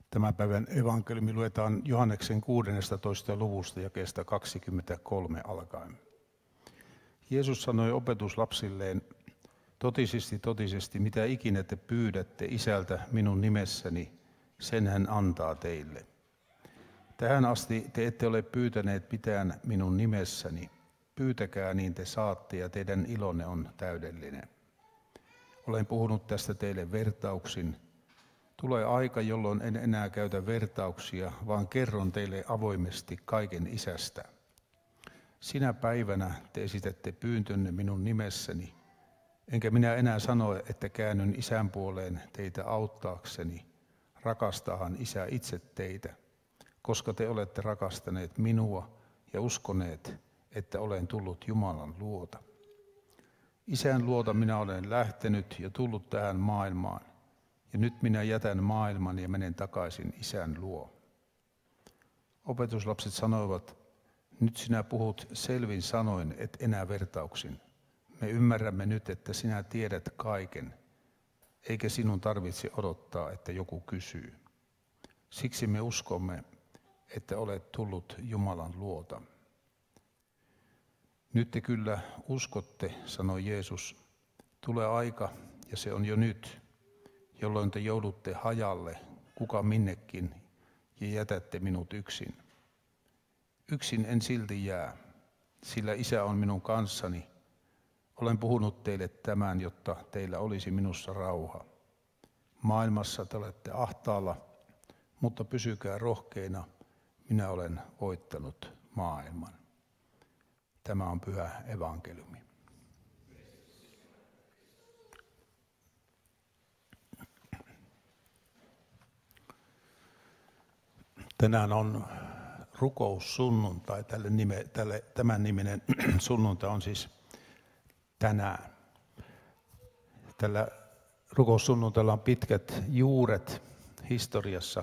Tämän päivän evankeliumi luetaan Johanneksen 16. luvusta jakeesta 23 alkaen. Jeesus sanoi opetuslapsilleen, totisesti, totisesti, mitä ikinä te pyydätte Isältä minun nimessäni, sen hän antaa teille. Tähän asti te ette ole pyytäneet mitään minun nimessäni. Pyytäkää, niin te saatte, ja teidän ilonne on täydellinen. Olen puhunut tästä teille vertauksin. Tulee aika, jolloin en enää käytä vertauksia, vaan kerron teille avoimesti kaiken Isästä. Sinä päivänä te esitätte pyyntönne minun nimessäni, enkä minä enää sano, että käännyn Isän puoleen teitä auttaakseni. Rakastahan Isä itse teitä, koska te olette rakastaneet minua ja uskoneet, että olen tullut Jumalan luota. Isän luota minä olen lähtenyt ja tullut tähän maailmaan, ja nyt minä jätän maailman ja menen takaisin Isän luo. Opetuslapset sanoivat, nyt sinä puhut selvin sanoin, et enää vertauksin. Me ymmärrämme nyt, että sinä tiedät kaiken, eikä sinun tarvitse odottaa, että joku kysyy. Siksi me uskomme, että olet tullut Jumalan luota. Nyt te kyllä uskotte, sanoi Jeesus. Tulee aika, ja se on jo nyt, jolloin te joudutte hajalle, kuka minnekin, ja jätätte minut yksin. Yksin en silti jää, sillä Isä on minun kanssani. Olen puhunut teille tämän, jotta teillä olisi minussa rauha. Maailmassa te olette ahtaalla, mutta pysykää rohkeina, minä olen voittanut maailman. Tämä on pyhä evankeliumi. Tänään on rukoussunnuntai, tämän niminen sunnuntai on siis tänään. Tällä rukoussunnuntailla on pitkät juuret historiassa.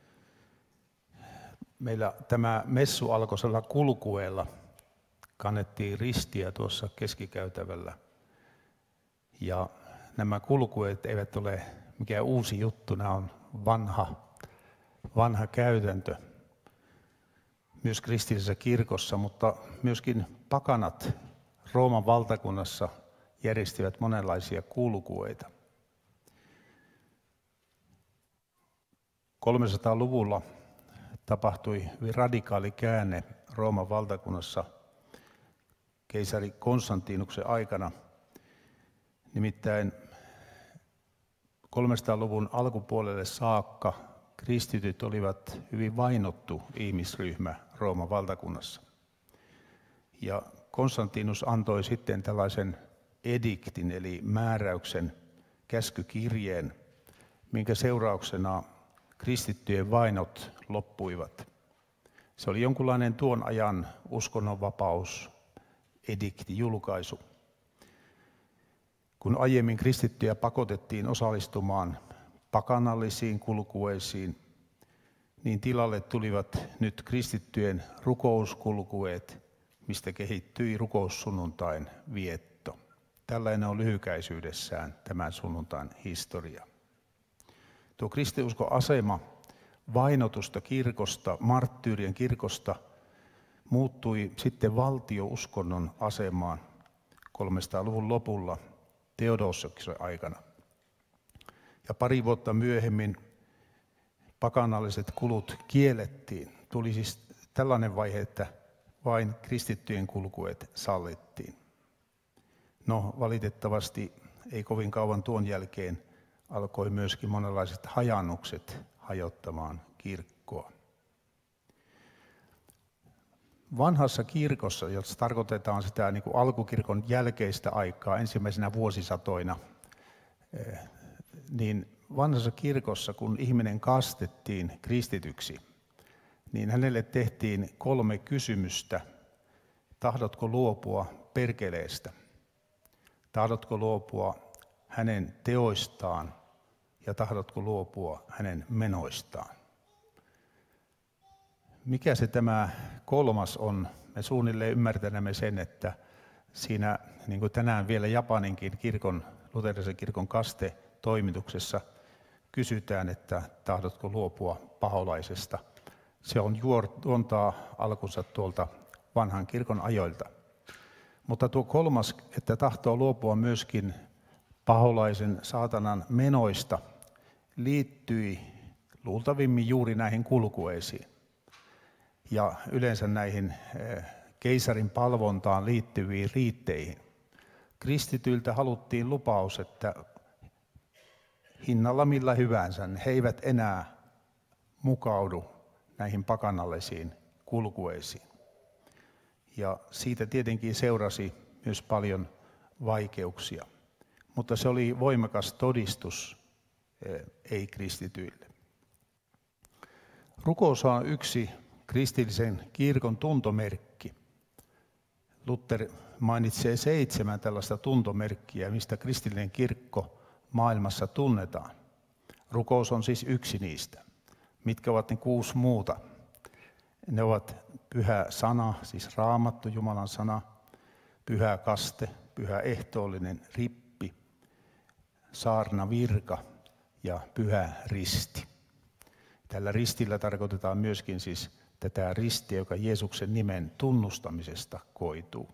Meillä tämä messu alkoi sellaisella kulkueella. Kannettiin ristiä tuossa keskikäytävällä. Ja nämä kulkueet eivät ole mikään uusi juttu, nämä on vanha käytäntö. Myös kristillisessä kirkossa, mutta myöskin pakanat Rooman valtakunnassa järjestivät monenlaisia kulkueita. 300-luvulla tapahtui hyvin radikaali käänne Rooman valtakunnassa keisari Konstantinuksen aikana. Nimittäin 300-luvun alkupuolelle saakka kristityt olivat hyvin vainottu ihmisryhmä Rooman valtakunnassa. Ja Konstantinus antoi sitten tällaisen ediktin eli määräyksen, käskykirjeen, minkä seurauksena kristittyjen vainot loppuivat. Se oli jonkunlainen tuon ajan uskonnonvapaus, edikti, julkaisu. Kun aiemmin kristittyjä pakotettiin osallistumaan pakanallisiin kulkueisiin, niin tilalle tulivat nyt kristittyjen rukouskulkueet, mistä kehittyi rukoussunnuntain vietto. Tällainen on lyhykäisyydessään tämän sunnuntain historia. Tuo kristinuskon asema vainotusta kirkosta, marttyyrien kirkosta, muuttui sitten valtiouskonnon asemaan 300-luvun lopulla Theodosioksen aikana. Ja pari vuotta myöhemmin pakanalliset kulut kiellettiin. Tuli siis tällainen vaihe, että vain kristittyjen kulkueet sallittiin. No valitettavasti ei kovin kauan tuon jälkeen alkoi myöskin monenlaiset hajannukset hajottamaan kirkkoa. Vanhassa kirkossa, jos tarkoitetaan sitä niin kuin alkukirkon jälkeistä aikaa ensimmäisenä vuosisatoina, niin vanhassa kirkossa, kun ihminen kastettiin kristityksi, niin hänelle tehtiin 3 kysymystä. Tahdotko luopua perkeleestä? Tahdotko luopua hänen teoistaan? Ja tahdotko luopua hänen menoistaan? Mikä se tämä 3 on? Me suunnilleen ymmärtänemme sen, että siinä, niin kuin tänään vielä Japaninkin luterilaisen kirkon kaste toimituksessa kysytään, että tahdotko luopua paholaisesta. Se on juontaa alkunsa tuolta vanhan kirkon ajoilta. Mutta tuo kolmas, että tahtoo luopua myöskin paholaisen saatanan menoista, liittyi luultavimmin juuri näihin kulkueisiin ja yleensä näihin keisarin palvontaan liittyviin riitteihin. Kristityiltä haluttiin lupaus, että hinnalla millä hyvänsä he eivät enää mukaudu näihin pakanallisiin kulkueisiin. Ja siitä tietenkin seurasi myös paljon vaikeuksia, mutta se oli voimakas todistus ei-kristityille. Rukous on yksi kristillisen kirkon tuntomerkki. Luther mainitsee 7 tällaista tuntomerkkiä, mistä kristillinen kirkko maailmassa tunnetaan. Rukous on siis yksi niistä. Mitkä ovat ne 6 muuta? Ne ovat pyhä sana, siis Raamattu, Jumalan sana, pyhä kaste, pyhä ehtoollinen rippi, saarna virka ja pyhä risti. Tällä ristillä tarkoitetaan myöskin siis tätä ristiä, joka Jeesuksen nimen tunnustamisesta koituu.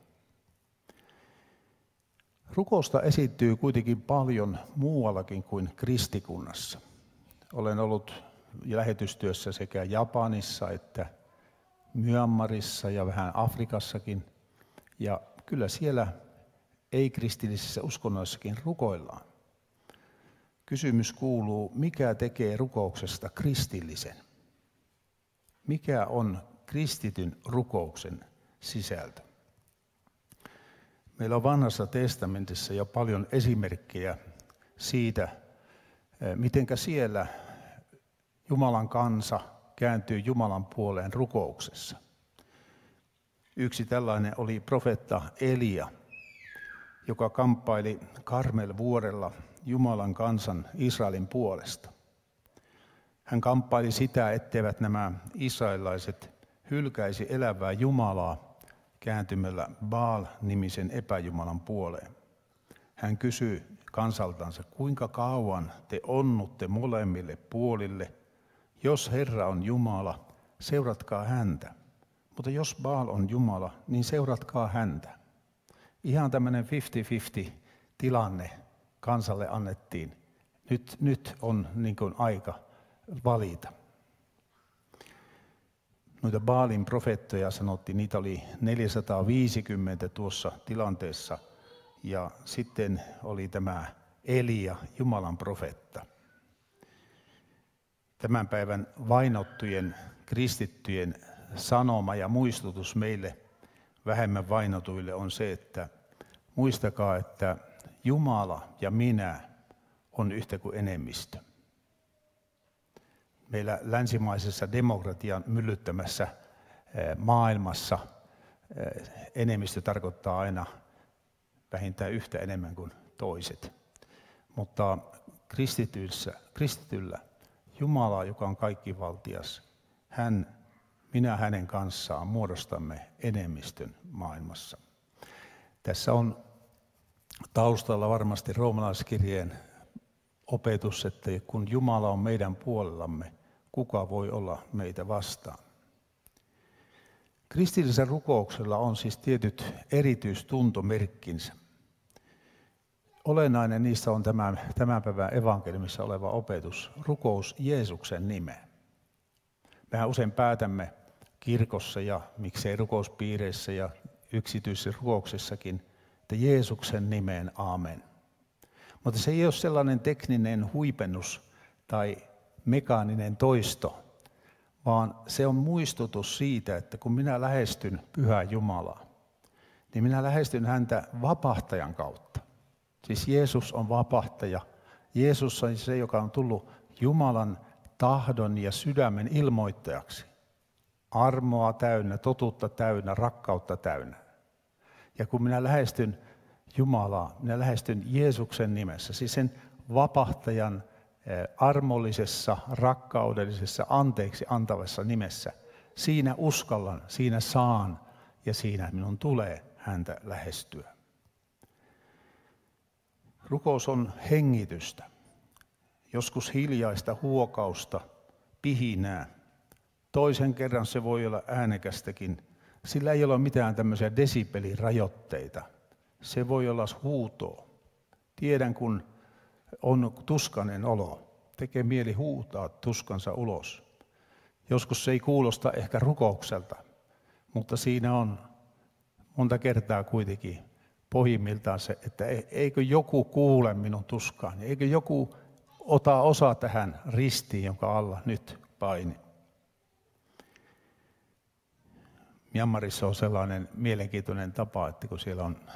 Rukousta esittyy kuitenkin paljon muuallakin kuin kristikunnassa. Olen ollut lähetystyössä sekä Japanissa että Myanmarissa ja vähän Afrikassakin. Ja kyllä siellä ei-kristillisissä uskonnoissakin rukoillaan. Kysymys kuuluu, mikä tekee rukouksesta kristillisen? Mikä on kristityn rukouksen sisältö? Meillä on Vanhassa testamentissa jo paljon esimerkkejä siitä, mitenkä siellä Jumalan kansa kääntyy Jumalan puoleen rukouksessa. Yksi tällainen oli profeetta Elia, joka kamppaili Karmel-vuorella Jumalan kansan Israelin puolesta. Hän kamppaili sitä, etteivät nämä israelilaiset hylkäisi elävää Jumalaa kääntymällä Baal-nimisen epäjumalan puoleen. Hän kysyi kansaltansa, kuinka kauan te onnutte molemmille puolille. Jos Herra on Jumala, seuratkaa häntä. Mutta jos Baal on Jumala, niin seuratkaa häntä. Ihan tämmöinen 50-50 tilanne kansalle annettiin. Nyt on niin kuin aika valita. Noita Baalin profeettoja sanottiin, niitä oli 450 tuossa tilanteessa. Ja sitten oli tämä Elia, Jumalan profeetta. Tämän päivän vainottujen kristittyjen sanoma ja muistutus meille vähemmän vainotuille on se, että muistakaa, että Jumala ja minä on yhtä kuin enemmistö. Meillä länsimaisessa demokratian myllyttämässä maailmassa enemmistö tarkoittaa aina vähintään yhtä enemmän kuin toiset. Mutta kristityllä Jumala, joka on kaikkivaltias, minä hänen kanssaan muodostamme enemmistön maailmassa. Tässä on taustalla varmasti roomalaiskirjeen opetus, että kun Jumala on meidän puolellamme, kuka voi olla meitä vastaan? Kristillisellä rukouksella on siis tietyt erityistuntomerkkinsä. Olennainen niistä on tämän päivän evankeliumissa oleva opetus, rukous Jeesuksen nimeen. Mehän usein päätämme kirkossa ja miksei rukouspiireissä ja yksityisissä rukouksissakin, että Jeesuksen nimeen aamen. Mutta se ei ole sellainen tekninen huipennus tai mekaaninen toisto, vaan se on muistutus siitä, että kun minä lähestyn Pyhää Jumalaa, niin minä lähestyn häntä vapahtajan kautta. Siis Jeesus on vapahtaja. Jeesus on se, joka on tullut Jumalan tahdon ja sydämen ilmoittajaksi. Armoa täynnä, totuutta täynnä, rakkautta täynnä. Ja kun minä lähestyn Jumalaa, minä lähestyn Jeesuksen nimessä, siis sen vapahtajan armollisessa, rakkaudellisessa, anteeksi antavassa nimessä. Siinä uskallan, siinä saan ja siinä minun tulee häntä lähestyä. Rukous on hengitystä. joskus hiljaista huokausta, pihinää. Toisen kerran se voi olla äänekästäkin. Sillä ei ole mitään tämmöisiä desibelirajoitteita. Se voi olla huutoa. Tiedän, kun on tuskainen olo. Tekee mieli huutaa tuskansa ulos. Joskus se ei kuulosta ehkä rukoukselta, mutta siinä on monta kertaa kuitenkin pohjimmiltaan se, että eikö joku kuule minun tuskaani, eikö joku ota osaa tähän ristiin, jonka alla nyt paini. Myanmarissa on sellainen mielenkiintoinen tapa, että kun siellä on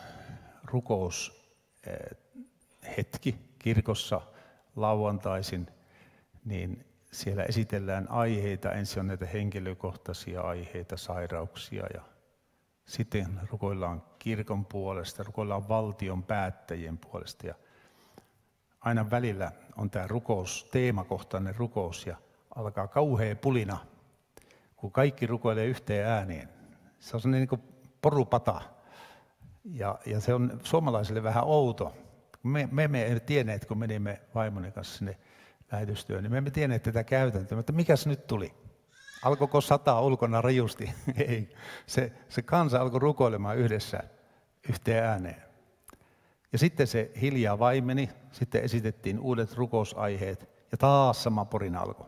rukoushetki kirkossa lauantaisin, niin siellä esitellään aiheita. Ensin on näitä henkilökohtaisia aiheita, sairauksia ja sitten rukoillaan kirkon puolesta, rukoillaan valtion päättäjien puolesta. Ja aina välillä on tämä rukous, teemakohtainen rukous ja alkaa kauhea pulina, kun kaikki rukoilee yhteen ääneen. Se on sellainen niin kuin porupata ja se on suomalaisille vähän outo. Me emme tienneet, kun menimme vaimoni kanssa sinne lähetystyöhön, niin me emme tienneet tätä käytäntöä, mutta mikäs nyt tuli? Alkoiko sataa ulkona rajusti? Ei. Se kansa alkoi rukoilemaan yhdessä yhteen ääneen. Ja sitten se hiljaa vaimeni, sitten esitettiin uudet rukousaiheet ja taas sama porina alkoi.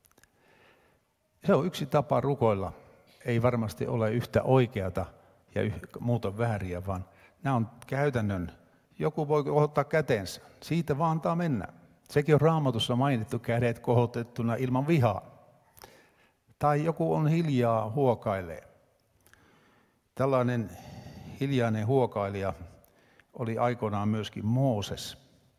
Se on yksi tapa rukoilla. Ei varmasti ole yhtä oikeata ja muuta vääriä, vaan nämä on käytännön. Joku voi kohottaa kätensä, siitä vaan antaa mennä. Sekin on Raamatussa mainittu, kädet kohotettuna ilman vihaa. Tai joku on hiljaa huokailee. Tällainen hiljainen huokailija oli aikoinaan myöskin Mooses.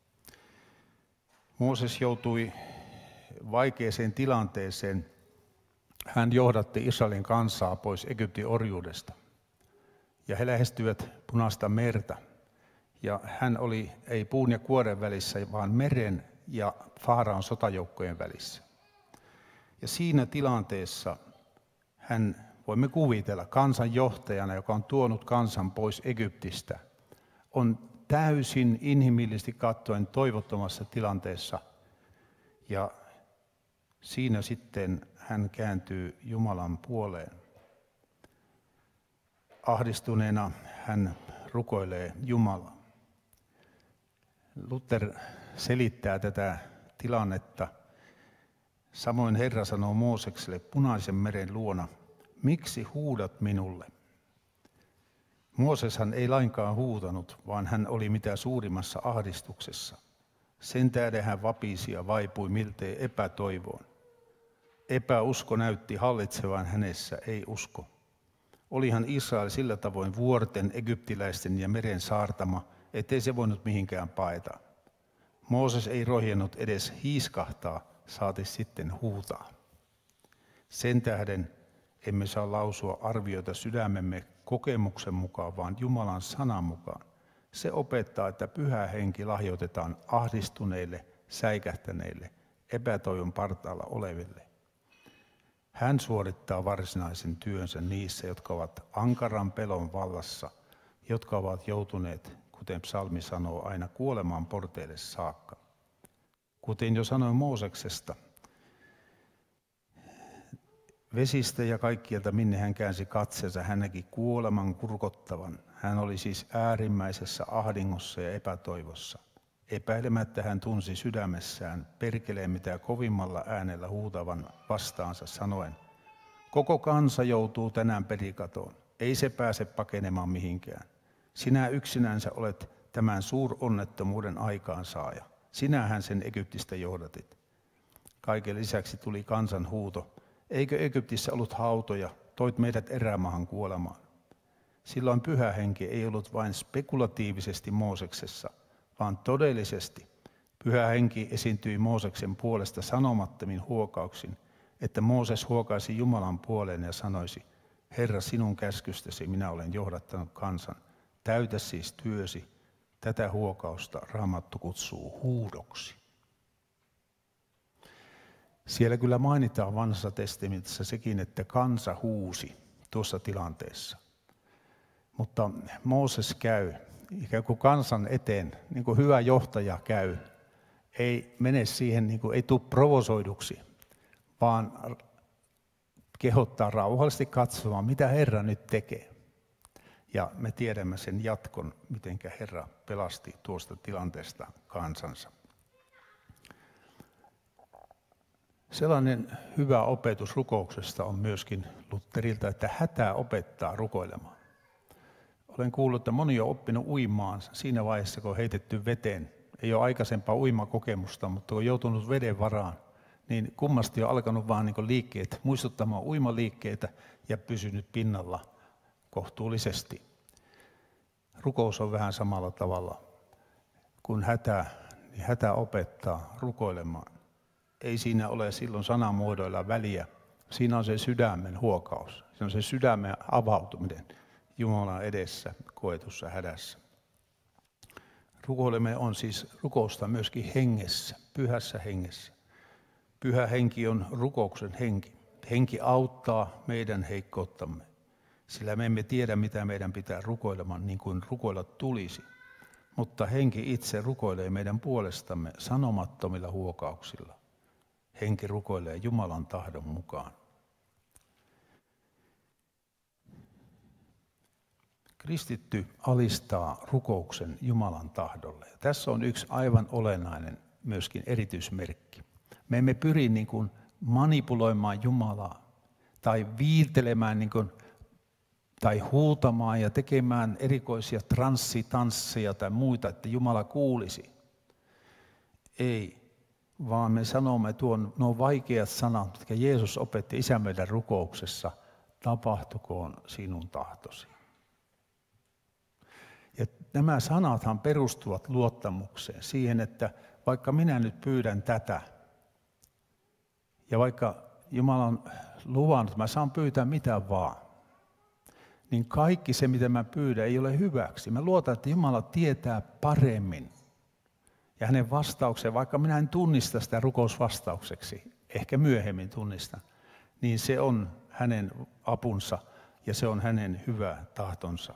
Mooses joutui vaikeeseen tilanteeseen. Hän johdatti Israelin kansaa pois Egyptin orjuudesta. Ja he lähestyivät Punaista merta. Ja hän oli ei puun ja kuoren välissä, vaan meren ja Faaraon sotajoukkojen välissä. Ja siinä tilanteessa hän, voimme kuvitella, kansanjohtajana, joka on tuonut kansan pois Egyptistä, on täysin inhimillisesti katsoen toivottomassa tilanteessa. Ja siinä sitten hän kääntyy Jumalan puoleen. Ahdistuneena hän rukoilee Jumalaa. Luther selittää tätä tilannetta. Samoin Herra sanoo Moosekselle Punaisen meren luona, miksi huudat minulle? Mooseshan ei lainkaan huutanut, vaan hän oli mitä suurimmassa ahdistuksessa. Sen tähden hän vapisi ja vaipui miltei epätoivoon. Epäusko näytti hallitsevan hänessä, ei usko. Olihan Israel sillä tavoin vuorten, egyptiläisten ja meren saartama, ettei se voinut mihinkään paeta. Mooses ei rohjennut edes hiiskahtaa, saati sitten huutaa. Sen tähden emme saa lausua arvioita sydämemme kokemuksen mukaan, vaan Jumalan sanan mukaan. Se opettaa, että Pyhä Henki lahjoitetaan ahdistuneille, säikähtäneille, epätoivon partaalla oleville. Hän suorittaa varsinaisen työnsä niissä, jotka ovat ankaran pelon vallassa, jotka ovat joutuneet, kuten psalmi sanoo, aina kuolemaan porteille saakka. Kuten jo sanoin Mooseksesta, vesistä ja kaikkialta minne hän käänsi katseensa, hän näki kuoleman kurkottavan. Hän oli siis äärimmäisessä ahdingossa ja epätoivossa. Epäilemättä hän tunsi sydämessään perkeleen mitä kovimmalla äänellä huutavan vastaansa sanoen, koko kansa joutuu tänään perikatoon, ei se pääse pakenemaan mihinkään. Sinä yksinänsä olet tämän suuronnettomuuden aikaansaaja. Sinähän sen Egyptistä johdatit. Kaiken lisäksi tuli kansan huuto, eikö Egyptissä ollut hautoja, toit meidät erämaahan kuolemaan. Silloin Pyhä Henki ei ollut vain spekulatiivisesti Mooseksessa, vaan todellisesti Pyhä Henki esiintyi Mooseksen puolesta sanomattomin huokauksin, että Mooses huokaisi Jumalan puoleen ja sanoisi, Herra, sinun käskystäsi minä olen johdattanut kansan, täytä siis työsi. Tätä huokausta Raamattu kutsuu huudoksi. Siellä kyllä mainitaan Vanhassa testamentissa sekin, että kansa huusi tuossa tilanteessa. Mutta Mooses käy ikään kuin kansan eteen, niin kuin hyvä johtaja käy ei mene siihen, niin kuin, ei tule provosoiduksi, vaan kehottaa rauhallisesti katsomaan, mitä Herra nyt tekee. Ja me tiedämme sen jatkon, miten Herra pelasti tuosta tilanteesta kansansa. Sellainen hyvä opetus rukouksesta on myöskin Lutherilta, että hätä opettaa rukoilemaan. Olen kuullut, että moni on oppinut uimaan siinä vaiheessa, kun on heitetty veteen. Ei ole aikaisempaa uimakokemusta, mutta kun on joutunut veden varaan, niin kummasti on alkanut vaan niin liikkeet, muistuttamaan uimaliikkeitä ja pysynyt pinnalla kohtuullisesti. Rukous on vähän samalla tavalla kuin hätä, niin hätä opettaa rukoilemaan. Ei siinä ole silloin sanamuodoilla väliä. Siinä on se sydämen huokaus. Se on se sydämen avautuminen Jumalan edessä koetussa hädässä. Rukoilemme on siis rukousta myöskin hengessä, pyhässä hengessä. Pyhä henki on rukouksen henki. Henki auttaa meidän heikkouttamme, sillä me emme tiedä, mitä meidän pitää rukoilemaan niin kuin rukoilla tulisi. Mutta henki itse rukoilee meidän puolestamme sanomattomilla huokauksilla. Henki rukoilee Jumalan tahdon mukaan. Kristitty alistaa rukouksen Jumalan tahdolle. Ja tässä on yksi aivan olennainen myöskin erityismerkki. Me emme pyri niin kuin manipuloimaan Jumalaa tai viiltelemään niin kuin, tai huutamaan ja tekemään erikoisia transsitansseja tai muita, että Jumala kuulisi. Ei, vaan me sanomme nuo vaikeat sanat, jotka Jeesus opetti Isän meidän rukouksessa, tapahtukoon sinun tahtosi. Ja nämä sanathan perustuvat luottamukseen, siihen, että vaikka minä nyt pyydän tätä, ja vaikka Jumala on luvannut, että mä saan pyytää mitä vaan, niin kaikki se, mitä mä pyydän, ei ole hyväksi. Mä luotan, että Jumala tietää paremmin. Ja hänen vastaukseen, vaikka minä en tunnista sitä rukousvastaukseksi, ehkä myöhemmin tunnistan, niin se on hänen apunsa ja se on hänen hyvä tahtonsa.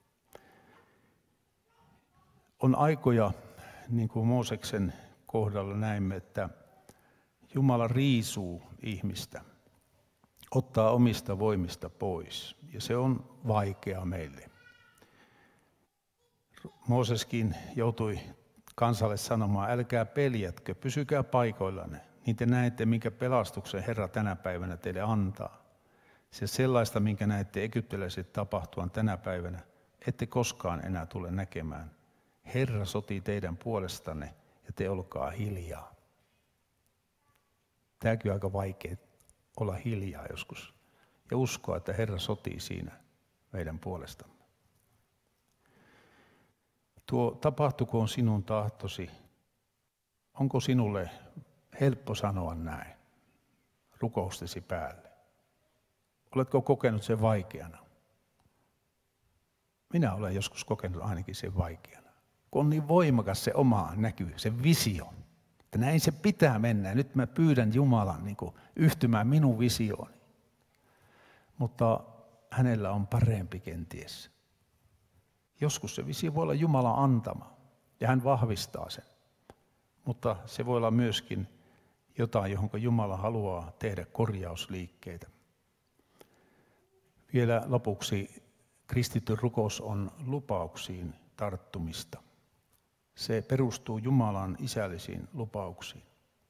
On aikoja, niin kuin Mooseksen kohdalla näimme, että Jumala riisuu ihmistä, ottaa omista voimista pois, ja se on vaikea meille. Mooseskin joutui kansalle sanomaan, älkää peljätkö, pysykää paikoillanne, niin te näette, minkä pelastuksen Herra tänä päivänä teille antaa. Se sellaista, minkä näette egyptiläiset tapahtuvan tänä päivänä, ette koskaan enää tule näkemään. Herra sotii teidän puolestanne ja te olkaa hiljaa. Tämäkin on aika vaikea olla hiljaa joskus ja uskoa, että Herra sotii siinä meidän puolestamme. Tuo tapahtukoon sinun tahtosi. Onko sinulle helppo sanoa näin rukoustesi päälle? Oletko kokenut sen vaikeana? Minä olen joskus kokenut ainakin sen vaikeana. Kun on niin voimakas se oma näky, se visio, että näin se pitää mennä. Nyt mä pyydän Jumalan niin kuin yhtymään minun visiooni. Mutta hänellä on parempi kenties. Joskus se visio voi olla Jumalan antama ja hän vahvistaa sen. Mutta se voi olla myöskin jotain, johon Jumala haluaa tehdä korjausliikkeitä. Vielä lopuksi kristityn rukous on lupauksiin tarttumista. Se perustuu Jumalan isällisiin lupauksiin.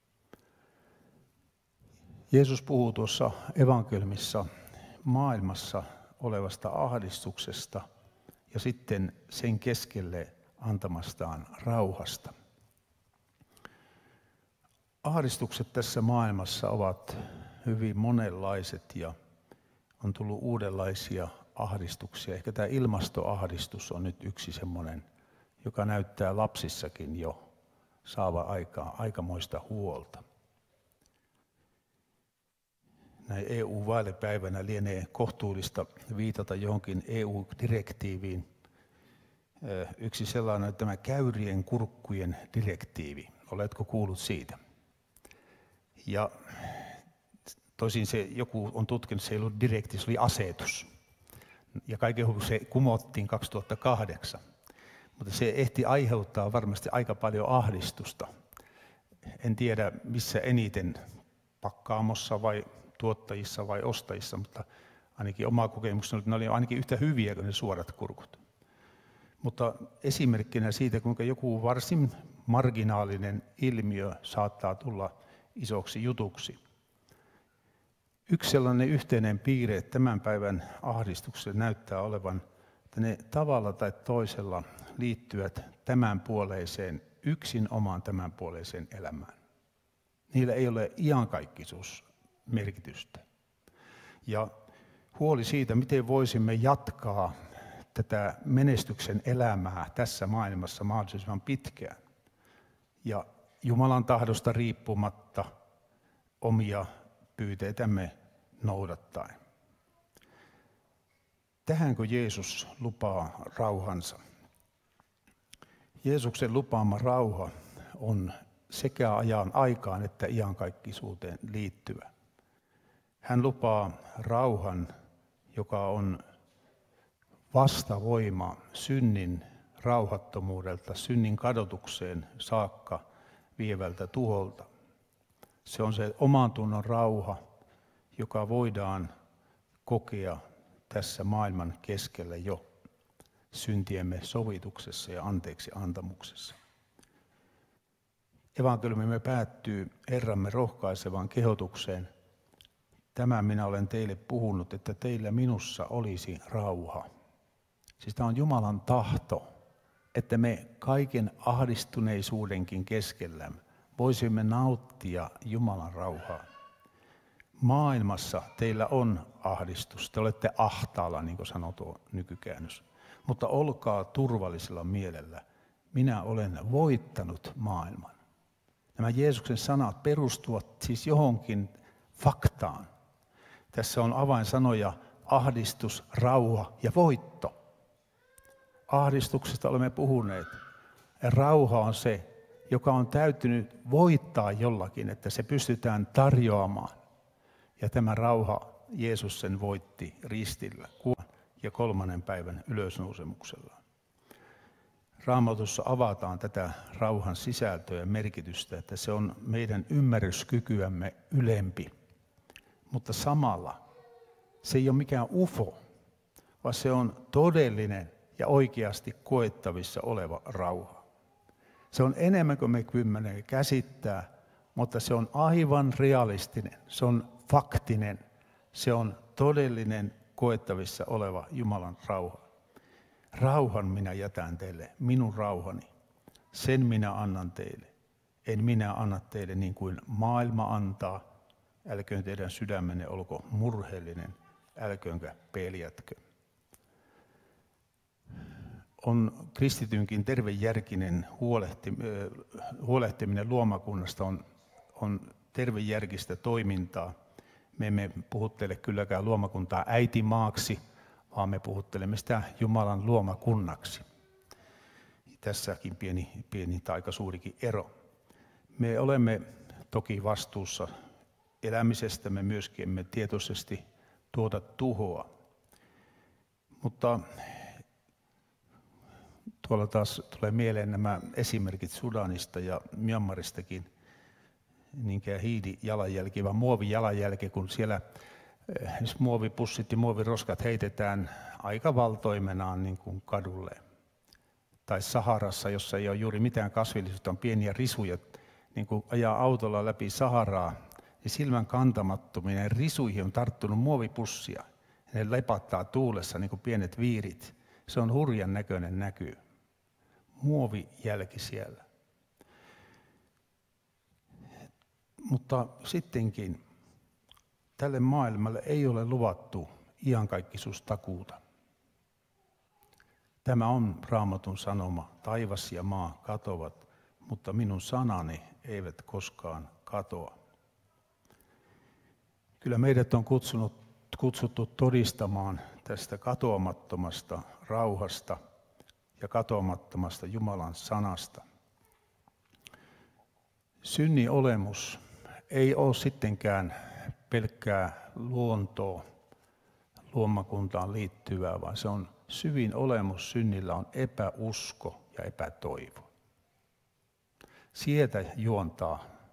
Jeesus puhuu tuossa evankeliumissa maailmassa olevasta ahdistuksesta ja sitten sen keskelle antamastaan rauhasta. Ahdistukset tässä maailmassa ovat hyvin monenlaiset ja on tullut uudenlaisia ahdistuksia. Ehkä tämä ilmastoahdistus on nyt yksi semmoinen, joka näyttää lapsissakin jo saava aikamoista huolta. Näin EU-vaalipäivänä lienee kohtuullista viitata johonkin EU-direktiiviin. Yksi sellainen on tämä käyrien kurkkujen direktiivi. Oletko kuullut siitä? Ja toisin se joku on tutkinut, se ei ollut direktiivi, se oli asetus. Ja kaiken se kumottiin 2008. Mutta se ehti aiheuttaa varmasti aika paljon ahdistusta. En tiedä missä eniten, pakkaamossa vai tuottajissa vai ostajissa, mutta ainakin oma kokemukseni, että ne oli ainakin yhtä hyviä kuin ne suorat kurkut. Mutta esimerkkinä siitä, kuinka joku varsin marginaalinen ilmiö saattaa tulla isoksi jutuksi. Yksi sellainen yhteinen piirre tämän päivän ahdistuksessa näyttää olevan, että ne tavalla tai toisella liittyvät tämänpuoleiseen, yksin omaan tämänpuoleiseen elämään. Niillä ei ole iankaikkisuusmerkitystä. Ja huoli siitä, miten voisimme jatkaa tätä menestyksen elämää tässä maailmassa mahdollisimman pitkään. Ja Jumalan tahdosta riippumatta omia pyyteitämme noudattaen. Tähänkö Jeesus lupaa rauhansa? Jeesuksen lupaama rauha on sekä ajan aikaan että iankaikkisuuteen liittyvä. Hän lupaa rauhan, joka on vastavoima synnin rauhattomuudelta, synnin kadotukseen saakka vievältä tuholta. Se on se omantunnon rauha, joka voidaan kokea tässä maailman keskellä jo syntiemme sovituksessa ja anteeksi antamuksessa. Evankeliumimme päättyy Herramme rohkaisevaan kehotukseen. Tämän minä olen teille puhunut, että teillä minussa olisi rauha. Siis tämä on Jumalan tahto, että me kaiken ahdistuneisuudenkin keskellä voisimme nauttia Jumalan rauhaa. Maailmassa teillä on ahdistus, te olette ahtaalla, niin kuin sanoo tuo nykykäännös. Mutta olkaa turvallisella mielellä. Minä olen voittanut maailman. Nämä Jeesuksen sanat perustuvat siis johonkin faktaan. Tässä on avainsanoja ahdistus, rauha ja voitto. Ahdistuksesta olemme puhuneet. Rauha on se, joka on täytynyt voittaa jollakin, että se pystytään tarjoamaan. Ja tämä rauha Jeesus sen voitti ristillä ja 3. päivän ylösnousemuksella. Raamatussa avataan tätä rauhan sisältöä ja merkitystä, että se on meidän ymmärryskykyämme ylempi. Mutta samalla se ei ole mikään ufo, vaan se on todellinen ja oikeasti koettavissa oleva rauha. Se on enemmän kuin me kymmenen käsittää, mutta se on aivan realistinen, se on faktinen, se on todellinen koettavissa oleva Jumalan rauha. Rauhan minä jätän teille, minun rauhani, sen minä annan teille. En minä anna teille niin kuin maailma antaa, älköön teidän sydämenne olko murheellinen, älköönkä peljätkö. On kristitynkin tervejärkinen huolehtiminen luomakunnasta on tervejärkistä toimintaa. Me emme puhuttele kylläkään luomakuntaa äitimaaksi, vaan me puhuttelemme sitä Jumalan luomakunnaksi. Tässäkin pieni tai aika suurikin ero. Me olemme toki vastuussa elämisestämme myöskin, emme tietoisesti tuota tuhoa. Mutta tuolla taas tulee mieleen nämä esimerkit Sudanista ja Myanmaristakin, niinkään hiilijalanjälki, vaan muovijalanjälki, kun siellä muovipussit ja muoviroskat heitetään aika valtoimenaan niin kuin kadulle. Tai Saharassa, jossa ei ole juuri mitään kasvillisuutta, on pieniä risuja, niin kuin ajaa autolla läpi Saharaa, niin silmän kantamattominen risuihin on tarttunut muovipussia. Ne lepattaa tuulessa niin kuin pienet viirit. Se on hurjan näköinen näky. Muovijälki siellä. Mutta sittenkin tälle maailmalle ei ole luvattu iankaikkisuustakuuta. Tämä on Raamatun sanoma, taivas ja maa katoavat, mutta minun sanani eivät koskaan katoa. Kyllä meidät on kutsuttu todistamaan tästä katoamattomasta rauhasta ja katoamattomasta Jumalan sanasta. Synnin olemus ei ole sittenkään pelkkää luontoa, luomakuntaan liittyvää, vaan se on syvin olemus synnillä on epäusko ja epätoivo. Sieltä juontaa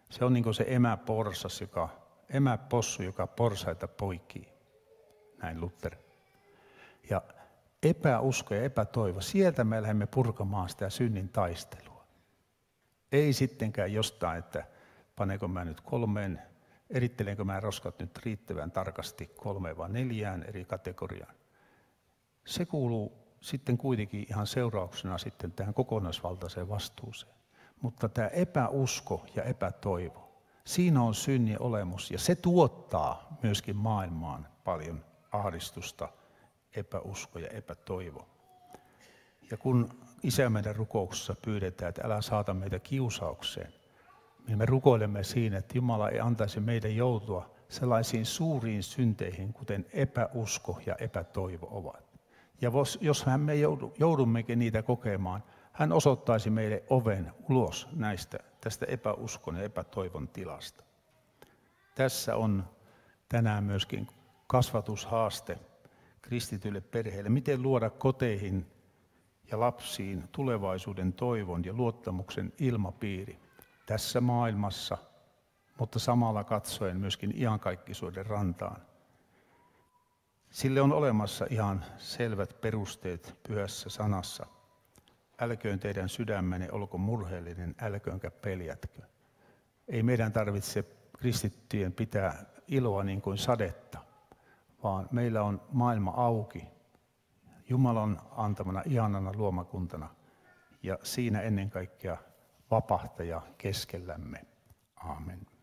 Se on niin kuin se emäpossu, joka porsaita poikii. Näin Luther. Ja epäusko ja epätoivo, sieltä me lähdemme purkamaan sitä synnin taistelua. Ei sittenkään jostain, että paneeko mä nyt 3, erittelenkö mä roskat nyt riittävän tarkasti 3 vai 4 eri kategoriaan. Se kuuluu sitten kuitenkin ihan seurauksena sitten tähän kokonaisvaltaiseen vastuuseen. Mutta tämä epäusko ja epätoivo, siinä on synnin olemus ja se tuottaa myöskin maailmaan paljon ahdistusta, epäusko ja epätoivo. Ja kun Isä meidän rukouksessa pyydetään, että älä saata meitä kiusaukseen, niin me rukoilemme siinä, että Jumala ei antaisi meidän joutua sellaisiin suuriin synteihin, kuten epäusko ja epätoivo ovat. Ja jos me joudummekin niitä kokemaan, hän osoittaisi meille oven ulos tästä epäuskon ja epätoivon tilasta. Tässä on tänään myöskin kasvatushaaste kristityille perheille. Miten luoda koteihin ja lapsiin tulevaisuuden toivon ja luottamuksen ilmapiiri tässä maailmassa, mutta samalla katsoen myöskin iankaikkisuuden rantaan. Sille on olemassa ihan selvät perusteet Pyhässä sanassa. Älköön teidän sydämenne olko murheellinen, älköönkä peljätkö. Ei meidän tarvitse kristittyjen pitää iloa niin kuin sadetta, vaan meillä on maailma auki Jumalan antamana ihanana luomakuntana ja siinä ennen kaikkea vapahtaja keskellämme. Aamen.